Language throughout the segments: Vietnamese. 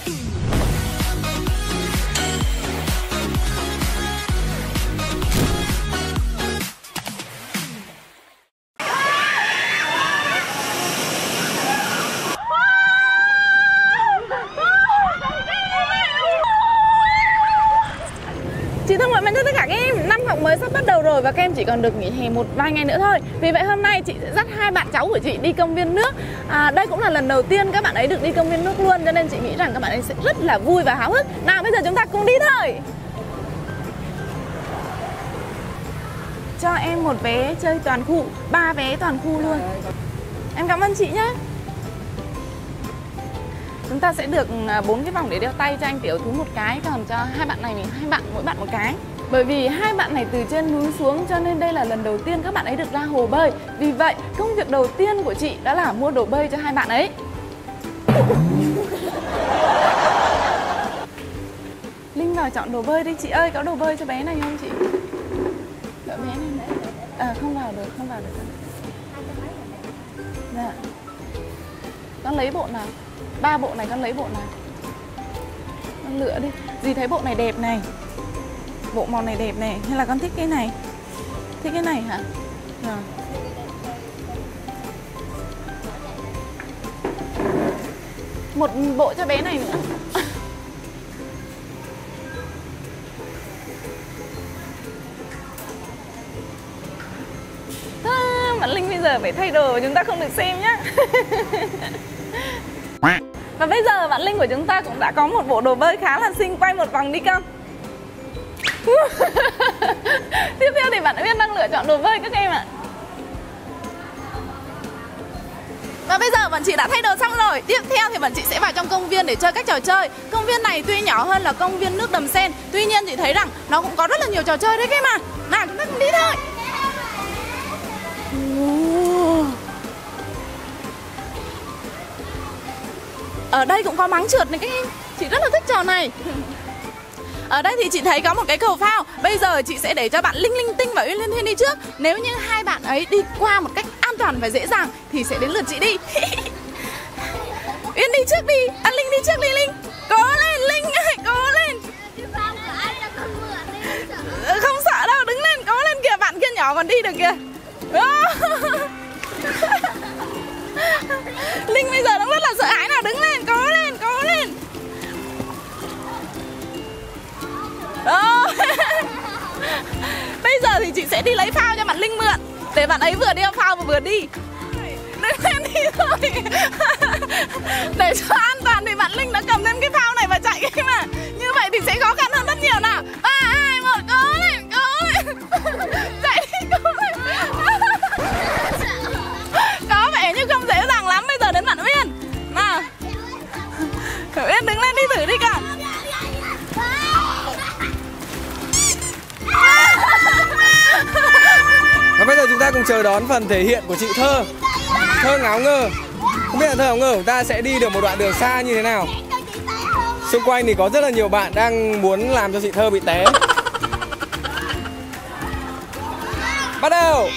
Chị thân mến, tất cả các em, năm học mới sắp bắt đầu rồi và các em chỉ còn được nghỉ hè một vài ngày nữa thôi. Vì vậy hôm nay chị sẽ dắt hai bạn cháu của chị đi công viên nước. Đây cũng là lần đầu tiên các bạn ấy được đi công viên nước luôn, cho nên chị nghĩ rằng các bạn ấy sẽ rất là vui và háo hức. Nào bây giờ chúng ta cùng đi thôi. Cho em một vé chơi toàn khu, 3 vé toàn khu luôn. Em cảm ơn chị nhé. Chúng ta sẽ được 4 cái vòng để đeo tay cho anh tiểu thú một cái, còn cho hai bạn này hai bạn mỗi bạn một cái. Bởi vì hai bạn này từ trên núi xuống cho nên đây là lần đầu tiên các bạn ấy được ra hồ bơi. Vì vậy công việc đầu tiên của chị đó là mua đồ bơi cho hai bạn ấy. Linh vào chọn đồ bơi đi chị ơi, có đồ bơi cho bé này không chị? Đợi bé này. Không vào được, không vào được. Dạ. Con lấy bộ nào? 3 bộ này con lấy bộ nào? Con lựa đi. Dì thấy bộ này đẹp này. Bộ màu này đẹp này. Hay là con thích cái này? Thích cái này hả? Rồi. Một bộ cho bé này nữa. Bạn Linh bây giờ phải thay đồ, chúng ta không được xem nhá. Và bây giờ bạn Linh của chúng ta cũng đã có một bộ đồ bơi khá là xinh. Quay một vòng đi con. Tiếp theo thì bạn Uyên đang lựa chọn đồ bơi các em ạ. Và bây giờ bọn chị đã thay đồ xong rồi. Tiếp theo thì bọn chị sẽ vào trong công viên để chơi các trò chơi. Công viên này tuy nhỏ hơn là công viên nước Đầm Sen, tuy nhiên chị thấy rằng nó cũng có rất là nhiều trò chơi đấy các em ạ. Nào chúng ta cùng đi thôi. Ở đây cũng có máng trượt này các em. Chị rất là thích trò này. Ở đây thì chị thấy có một cái cầu phao. Bây giờ chị sẽ để cho bạn Linh Linh Tinh và Uyên Liên Thiên đi trước. Nếu như hai bạn ấy đi qua một cách an toàn và dễ dàng thì sẽ đến lượt chị đi. Uyên đi trước đi. Linh đi trước đi Linh. Cố lên Linh ơi, cố lên. Không sợ đâu, đứng lên, cố lên kìa. Bạn kia nhỏ còn đi được kìa. Linh bây giờ đang rất là sợ hãi nào, đứng lên, cố lên, cố lên. Bây giờ thì chị sẽ đi lấy phao cho bạn Linh mượn, để bạn ấy vừa đeo phao vừa đi. Đứng lên đi thôi. Để cho an toàn thì bạn Linh đã cầm lên cái phao này và chạy cái mà. Như vậy thì sẽ khó khăn hơn rất nhiều nào. 3, 2, 1, cố lên, cố lên. Chạy đi, cố lên. Có vẻ như không dễ dàng lắm. Bây giờ đến bạn Uyên. Nào Uyên đứng lên đi, thử đi con. Và bây giờ chúng ta cùng chờ đón phần thể hiện của chị Thơ. Thơ Ngáo Ngơ. Không biết là Thơ Ngáo Ngơ của chúng ta sẽ đi được một đoạn đường xa như thế nào. Xung quanh thì có rất là nhiều bạn đang muốn làm cho chị Thơ bị té. Bắt đầu.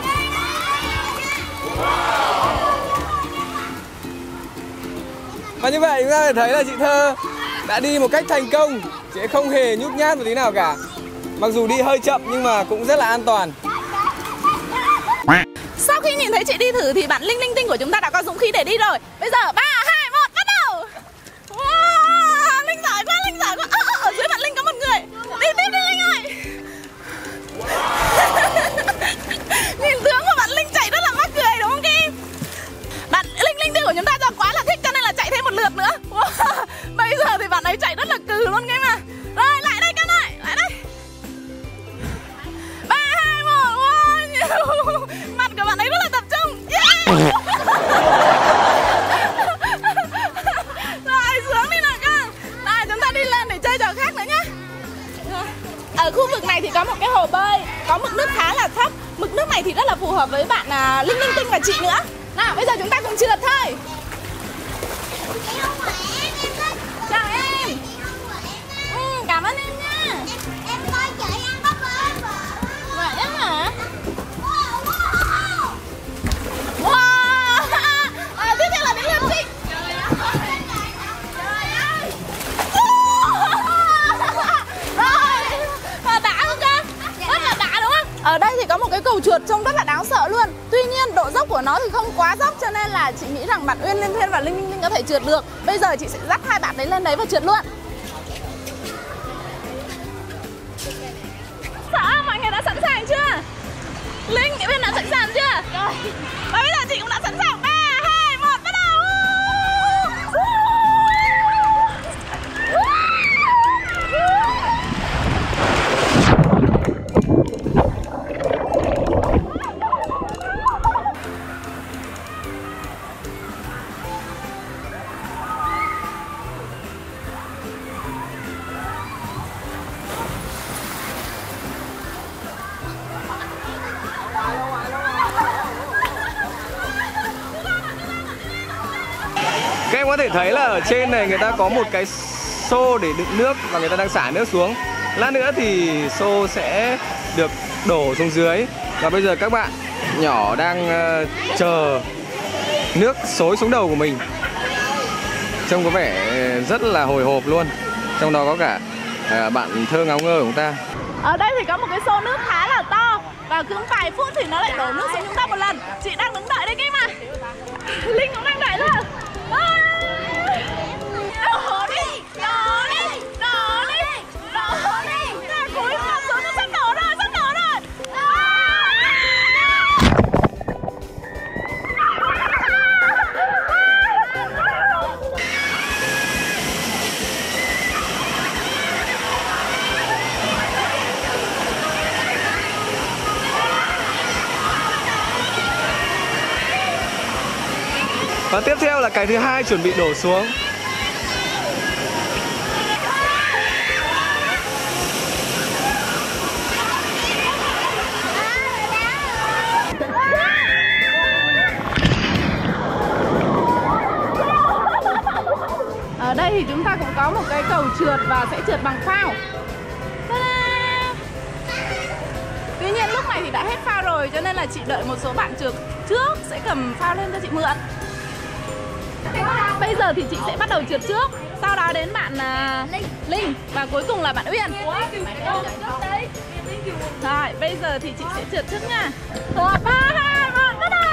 Và như vậy chúng ta thấy là chị Thơ đã đi một cách thành công. Chị ấy không hề nhút nhát một tí nào cả. Mặc dù đi hơi chậm nhưng mà cũng rất là an toàn. Sau khi nhìn thấy chị đi thử thì bạn Linh Linh Tinh của chúng ta đã có dũng khí để đi rồi. Bây giờ 3, 2, 1, bắt đầu. Wow, Linh giỏi quá, Linh giỏi quá. Ở dưới bạn Linh có một người. Đi tiếp đi Linh ơi. Nhìn tướng của bạn Linh chạy rất là mắc cười đúng không Kim? Bạn Linh Linh Tinh của chúng ta do quá là thích cho nên là chạy thêm một lượt nữa. Wow, bây giờ thì bạn ấy chạy rất là cừ luôn Kim à. Rồi lại đây con ơi, lại đây. 3, 2, 1, wow. Mặt của bạn ấy rất là tập trung. Yeah. Rồi xuống đi nào con. Rồi chúng ta đi lên để chơi trò khác nữa nhé. Ở khu vực này thì có một cái hồ bơi, có mực nước khá là thấp. Mực nước này thì rất là phù hợp với bạn Linh Linh Tinh và chị nữa. Nào bây giờ chúng ta cùng trượt thôi. Chào em. Cảm ơn em nha. Em coi chị ăn bắp bơ. Vậy đó hả? Wow. Tiếp theo là đến lượt chị. cầu trượt trông rất là đáng sợ luôn. Tuy nhiên độ dốc của nó thì không quá dốc, cho nên là chị nghĩ rằng bạn Uyên, Liên Thiên và Linh Linh có thể trượt được. Bây giờ chị sẽ dắt hai bạn đấy lên đấy và trượt luôn. Sợ, mọi người đã sẵn sàng chưa? Linh, Uyên đã sẵn sàng chưa? Rồi. Và bây giờ chị cũng đã sẵn sàng. 3, 2, 1, bắt đầu. Các em có thể thấy là ở trên này người ta có một cái xô để đựng nước và người ta đang xả nước xuống. Lát nữa thì xô sẽ được đổ xuống dưới. Và bây giờ các bạn nhỏ đang chờ nước xối xuống đầu của mình. Trông có vẻ rất là hồi hộp luôn. Trong đó có cả bạn thơ ngáo ngơ của chúng ta. Ở đây thì có một cái xô nước khá là to, và cứ vài phút thì nó lại đổ nước xuống chúng ta một lần. Chị đang đứng đợi đây kia mà. Linh cũng đang đợi luôn. Đổ đi, đổ đi, đổ đi, đổ đi. Là cuối cùng xuống nó sắp đổ rồi, sắp đổ rồi. Và tiếp theo là cái thứ hai chuẩn bị đổ xuống. Ở đây thì chúng ta cũng có một cái cầu trượt và sẽ trượt bằng phao. Tuy nhiên lúc này thì đã hết phao rồi, cho nên là chị đợi một số bạn trượt trước sẽ cầm phao lên cho chị mượn. Bây giờ thì chị sẽ bắt đầu trượt trước, sau đó đến bạn Linh và cuối cùng là bạn Uyên. Rồi, bây giờ thì chị sẽ trượt trước nha. 1, 3, 2, 1, bắt đầu.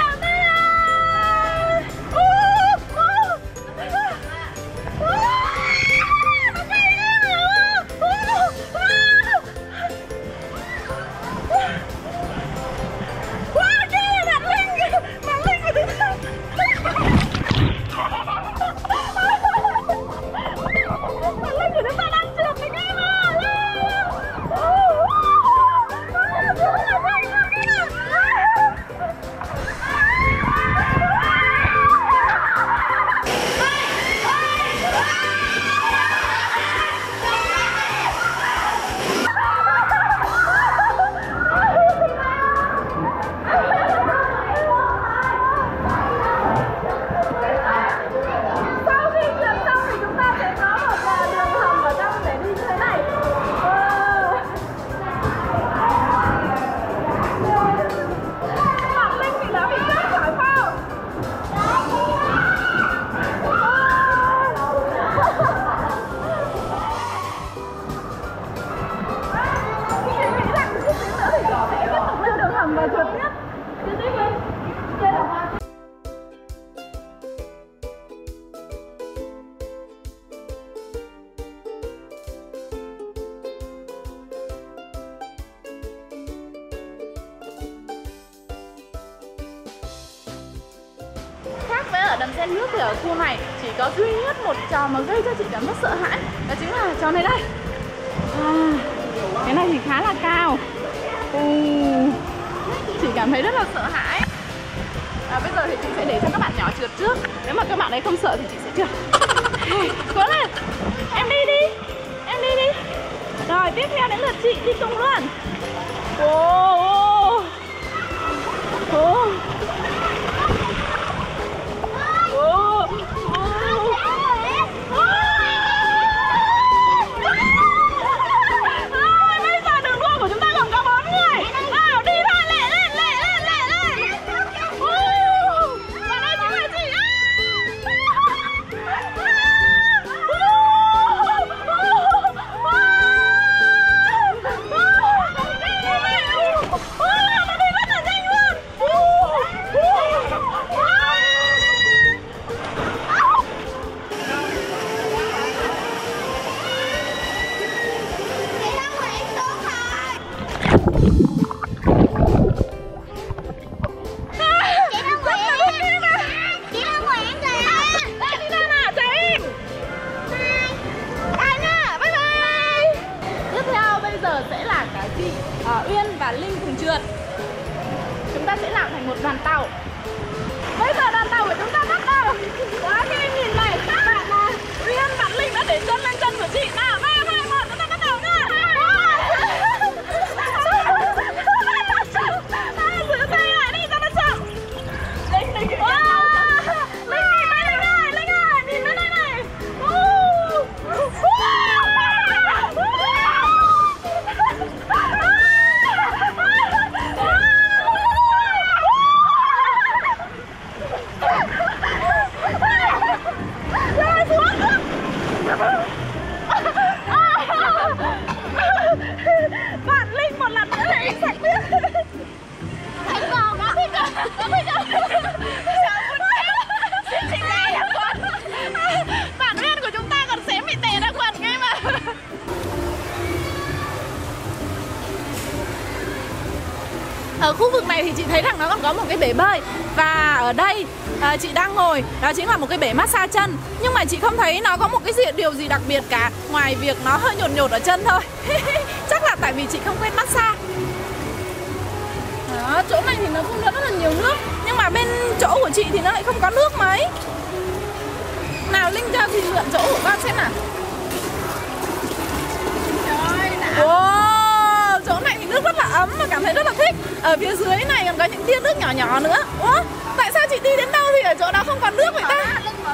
Khác với ở đầm sen nước thì ở khu này chỉ có duy nhất một trò mà gây cho chị cảm giác sợ hãi, đó chính là trò này đây. Cái này thì khá là cao. Chị cảm thấy rất là sợ hãi. Bây giờ thì chị sẽ để cho các bạn nhỏ trượt trước. Nếu mà các bạn ấy không sợ thì chị sẽ trượt. Cố lên. Em đi đi. Em đi đi. Rồi tiếp theo đến lượt chị đi cùng luôn. Bây giờ đường đua của chúng ta gồm có 4 người. Nào đi thôi, lẹ lên, lẹ lên, lẹ lên. Và đây chính là chị. Nó đi rất bạn Linh cùng trượt. Chúng ta sẽ làm thành một đoàn tàu. Bây giờ đoàn tàu của chúng ta bắt đầu. Đó, các em nhìn này, bạn Uyên, bạn Linh đã để chân lên chân của chị. Nào, 3, 2, 1, chúng ta bắt đầu nha. Giữ tay lại đi cho nó chậm. Linh nhìn bên đây này, Linh ơi, nhìn bên đây này. Bạn Linh một lần nữa để sạch biết. Thấy còn đó, thấy còn. Bạn Uyên của chúng ta còn xém bị tè ra quần ngay mà. Ở khu vực này thì chị thấy rằng nó còn có một cái bể bơi. Và ở đây chị đang ngồi, đó chính là một cái bể massage chân. Nhưng mà chị không thấy nó có một cái điều gì đặc biệt cả, ngoài việc nó hơi nhột nhột ở chân thôi. Chắc là tại vì chị không quen massage. Đó, chỗ này thì nó cũng rất là nhiều nước. Nhưng mà bên chỗ của chị thì nó lại không có nước mấy. Nào Linh cho thì mượn chỗ của con xem nào. Wow, chỗ này thì nước rất là ấm và cảm thấy rất là thích. Ở phía dưới này còn có những tia nước nhỏ nhỏ nữa. Ủa, tại sao chị đi đến đâu thì ở chỗ đó không có nước vậy ta?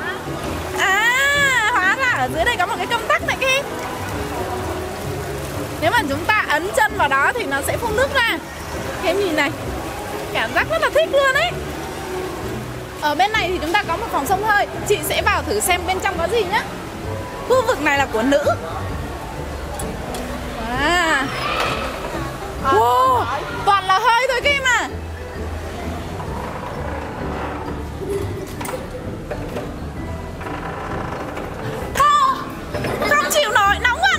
À, hóa ra ở dưới đây có một cái công tắc này kia. Nếu mà chúng ta ấn chân vào đó thì nó sẽ phun nước ra. Cái nhìn này, cảm giác rất là thích luôn ấy. Ở bên này thì chúng ta có một phòng xông hơi. Chị sẽ vào thử xem bên trong có gì nhá. Khu vực này là của nữ. À. Wow, toàn là hơi thôi kia mà. Không chịu nổi, nóng quá.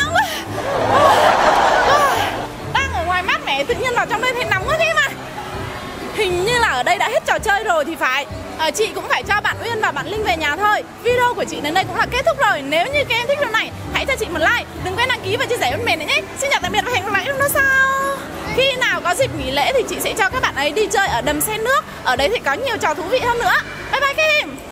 Đang ở ngoài mát mẻ, tự nhiên vào trong đây thấy nóng quá thế mà. Hình như là ở đây đã hết trò chơi rồi thì phải. Chị cũng phải cho bạn Uyên và bạn Linh về nhà thôi. Video của chị đến đây cũng là kết thúc rồi. Nếu như các em thích video này, hãy cho chị một like. Đừng quên đăng ký và chia sẻ với mình nữa nhé. Xin chào tạm biệt và hẹn gặp lại trong đó sau. Khi nào có dịp nghỉ lễ thì chị sẽ cho các bạn ấy đi chơi ở đầm sen nước. Ở đấy thì có nhiều trò thú vị hơn nữa. Bye bye các em.